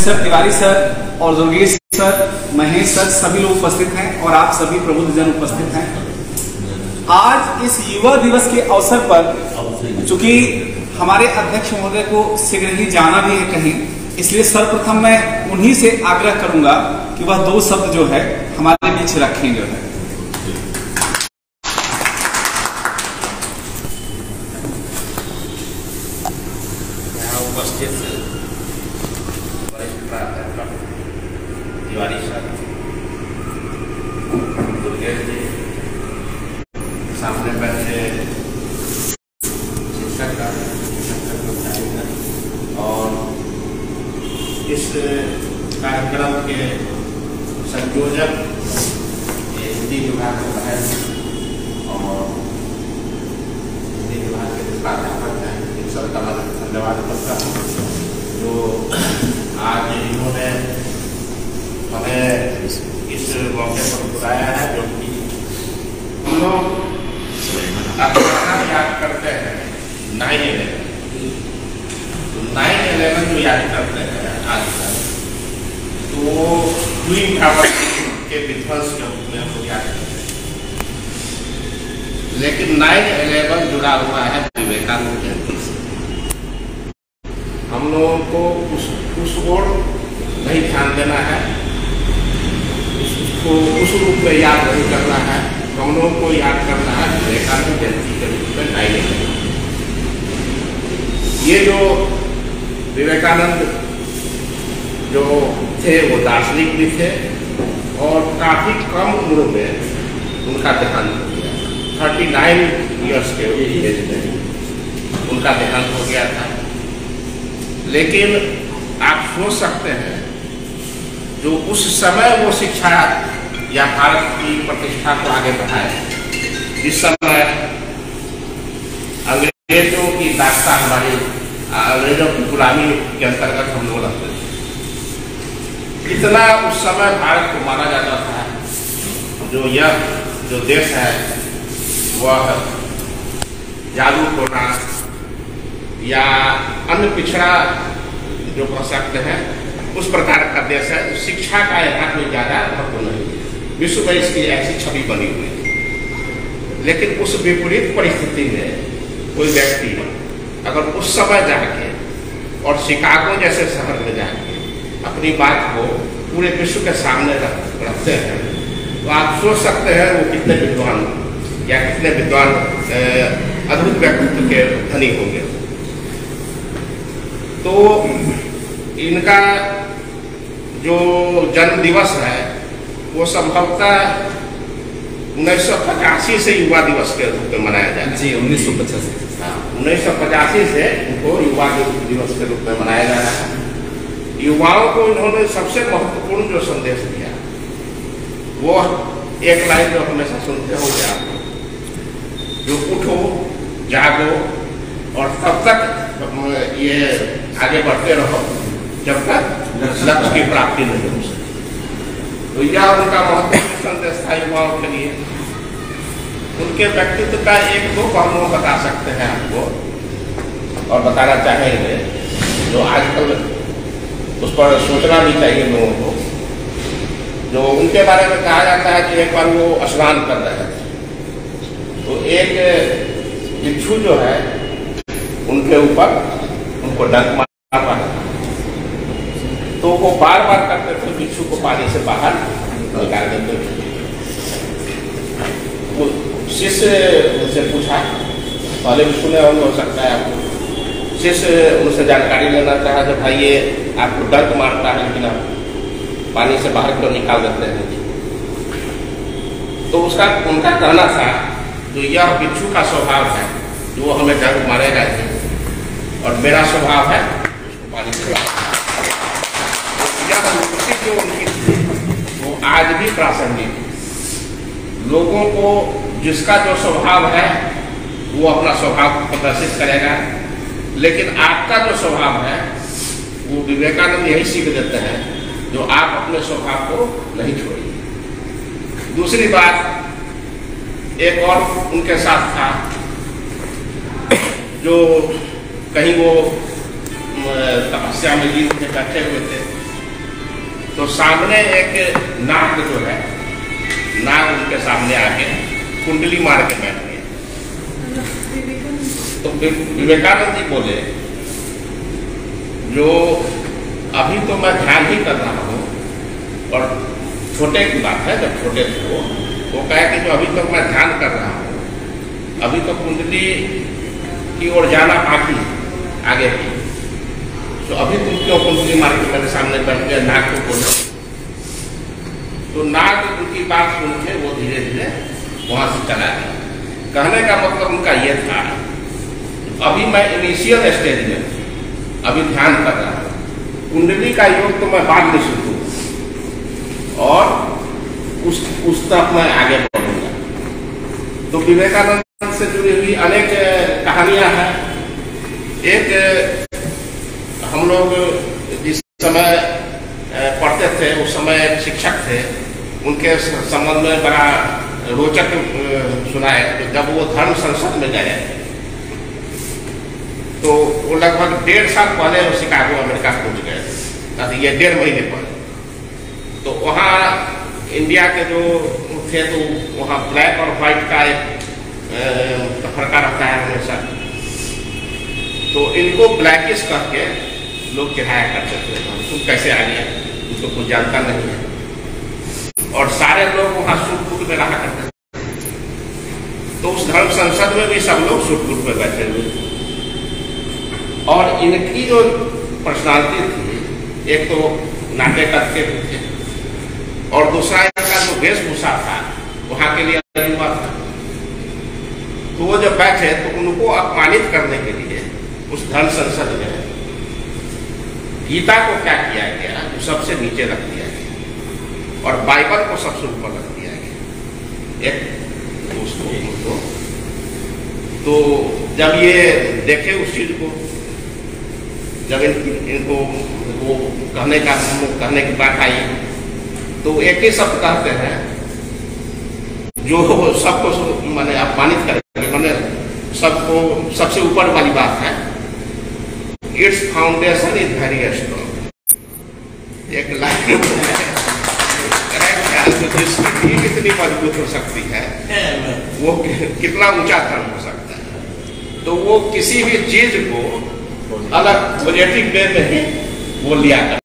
Sir, Tiwari sir और Durgesh sir, Mahesh sir, सभी लोग उपस्थित हैं और आप सभी प्रबुद्धजन उपस्थित हैं। आज इस युवा दिवस के अवसर पर चूंकि हमारे अध्यक्ष महोदय को शीघ्र ही जाना भी है कहीं, इसलिए सर्वप्रथम मैं उन्हीं से आग्रह करूंगा कि वह 2 शब्द जो है हमारे बीच रखें जो है। उपस्थित वरिष्ठ प्राध्यापक तिवारी सर, दुर्गेश जी, सामने बैठे शिक्षक और इस कार्यक्रम के संयोजक हिंदी विभाग के हैं और हिंदी विभाग के प्राध्यापक हैं, इन सबका मैं धन्यवाद करता हूँ जो आज इन्होंने हमें इस मौके पर बुलाया है, जो कि हम लोग याद करते हैं 9/11 जो याद करते हैं आजकल, तो ट्विन टावर के विध्वंस के रूप में हम लोग याद करते हैं, लेकिन 9/11 जुड़ा हुआ है विवेकानंद जयंती से। हम लोगों को उस ओर नहीं ध्यान देना है, उसको उस रूप में याद नहीं करना है, हम लोगों को याद करना है विवेकानंद जयंती के रूप में 9/11। ये जो विवेकानंद जो थे वो दार्शनिक भी थे और काफी कम उम्र में उनका देहांत हो गया। 39 ईयर्स के एज में उनका देहांत हो गया था। लेकिन आप सोच सकते हैं जो उस समय वो शिक्षा या भारत की प्रतिष्ठा को आगे बढ़ाए, जिस समय अंग्रेजों की दास्ता हमारी अंग्रेजों की गुलामी के अंतर्गत हम लोग रहते थे, कितना उस समय भारत को माना जाता था जो यह जो देश है वह जागरूक होना या अन्य पिछड़ा जो कह सकते हैं उस प्रकार का देश है। शिक्षा का यहाँ कोई ज्यादा महत्व नहीं है, विश्व में इसकी ऐसी छवि बनी हुई है। लेकिन उस विपरीत परिस्थिति में कोई व्यक्ति अगर उस समय जाके और शिकागो जैसे शहर में जाके अपनी बात को पूरे विश्व के सामने रखते हैं, तो आप सोच सकते हैं वो कितने विद्वान या कितने विद्वान अद्भुत व्यक्तित्व के धनी होंगे। तो इनका जो जन्म दिवस है वो संभवतः 1985 से युवा दिवस के रूप में मनाया जाता है। जी, 1985। हाँ, 1985 से उनको युवा दिवस के रूप में मनाया जा रहा है। युवाओं को इन्होंने सबसे महत्वपूर्ण जो संदेश दिया वो एक लाइन जो हमेशा सुनते होंगे आप, जो उठो जागो और तब तक ये आगे बढ़ते रहो जब तक लक्ष्य की प्राप्ति नहीं हो सके। तो यह उनका महत्वपूर्ण संदेश था युवाओं के लिए। उनके व्यक्तित्व का 1-2 पहलू बता सकते हैं आपको और बताना चाहेंगे जो आजकल उस पर सोचना भी चाहिए लोगों को। जो उनके बारे में कहा जाता है कि एक बार वो स्नान कर रहे थे, तो एक बिच्छू जो है उनके ऊपर उनको डंक मारता है, तो वो बार बार करते थे बिच्छू को पानी से बाहर निकाल देते थे। वो शिष्य उनसे पूछा, पहले भी सुने हो सकता है आपको, शिष्य उनसे जानकारी लेना चाहा जब भाई ये आपको डंक मारता है लेकिन आप पानी से बाहर क्यों निकाल देते हैं, तो उनका कहना था जो यह बिच्छू का स्वभाव है जो हमें डंक मारेगा और मेरा स्वभाव है उसको पानी से जो उनकी थी वो आज भी प्रासंगिक है। लोगों को जिसका जो स्वभाव है वो अपना स्वभाव प्रदर्शित करेगा, लेकिन आपका जो स्वभाव है वो विवेकानंद यही सीख देते हैं जो आप अपने स्वभाव को नहीं छोड़िए। दूसरी बात एक और उनके साथ था, जो कहीं वो तपस्या में लीन बैठे हुए थे तो सामने एक नाग जो है, नाग उनके सामने आके कुंडली मार के बैठ गए। तो विवेकानंद जी बोले, जो अभी तो मैं ध्यान ही कर रहा हूँ, और छोटे की बात है, जब छोटे थे वो कहे कि जो अभी तक मैं ध्यान कर रहा हूँ, अभी तो कुंडली की ओर जाना बाकी है आगे की, तो अभी तुम क्यों कुंडली मार के मेरे सामने बैठ गए, नाग को बोलो। तो नाग उनकी बात सुन के वो धीरे धीरे वहां से चला गया। कहने का मतलब उनका यह था, अभी मैं इनिशियल स्टेज में, अभी ध्यान कर रहा हूँ, कुंडली का योग तो मैं बाद में सीखूँ और उस तक मैं आगे बढ़ूंगा। तो विवेकानंद से जुड़ी हुई अनेक कहानियां हैं। एक, हम लोग जिस समय पढ़ते थे उस समय एक शिक्षक थे, उनके संबंध में बड़ा रोचक सुनाए। तो जब वो धर्म संसद में गए तो वो लगभग 1.5 साल पहले वो शिकागो अमेरिका पहुंच गए थे, ये 1.5 महीने पहले। तो वहाँ इंडिया के जो थे तो वहाँ ब्लैक और व्हाइट का एक फरका रहता है हमेशा, तो इनको ब्लैकिश करके लोग चिढ़ाया करते थे, तुम कैसे आ गया, तुमको कुछ जानता नहीं है। और सारे लोग वहाँ सूट में रहा करते थे। तो उस धर्म संसद में भी सब लोग सूट में बैठे हुए थे। और इनकी जो पर्सनालिटी थी, एक तो नाटे करके थे, और दूसरा इनका जो वेशभूषा था वहाँ के लिए अनिवार्य था। तो वो जब बैठे तो उनको अपमानित करने के लिए उस धर्म संसद में गीता को क्या किया गया, जो सबसे नीचे रख दिया गया, और बाइबल को सबसे ऊपर रख दिया गया एक उसको। तो जब ये देखे उस चीज को, जब इनको वो कहने की बात आई, तो एक ही शब्द कहते हैं जो सबको माने अपमानित करेंगे, माने सबको सबसे ऊपर वाली बात है, it's foundation is very strong. एक लाइन कितनी मजबूत हो सकती है, वो कितना ऊंचा धर्म हो सकता है। तो वो किसी भी चीज को अलग पॉजिटिव वे में ही वो लिया